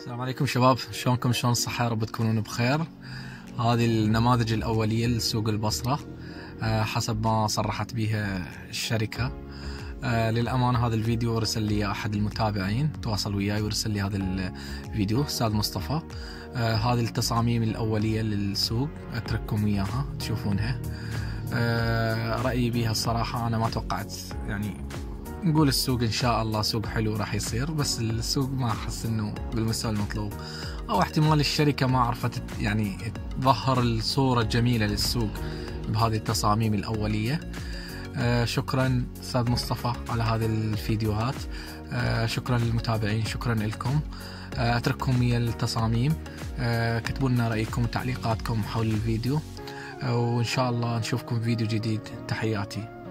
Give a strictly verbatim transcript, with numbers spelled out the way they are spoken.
السلام عليكم شباب، شلونكم؟ شلون الصحة؟ يا رب تكونون بخير. هذه النماذج الأولية لسوق البصرة أه حسب ما صرحت بها الشركة. أه للأمانة هذا الفيديو رسل لي أحد المتابعين، تواصل وياي ورسل لي هذا الفيديو، أستاذ مصطفى. أه هذه التصاميم الأولية للسوق أترككم إياها تشوفونها. أه رأيي بها الصراحة أنا ما توقعت، يعني نقول السوق ان شاء الله سوق حلو راح يصير، بس السوق ما احس انه بالمستوى المطلوب، او احتمال الشركة ما عرفت يعني تظهر الصورة الجميلة للسوق بهذه التصاميم الاولية. آه شكرا استاذ مصطفى على هذه الفيديوهات. آه شكرا للمتابعين، شكرا لكم. آه اترككم ويا التصاميم. آه كتبوا لنا رايكم وتعليقاتكم حول الفيديو، آه وان شاء الله نشوفكم فيديو جديد. تحياتي.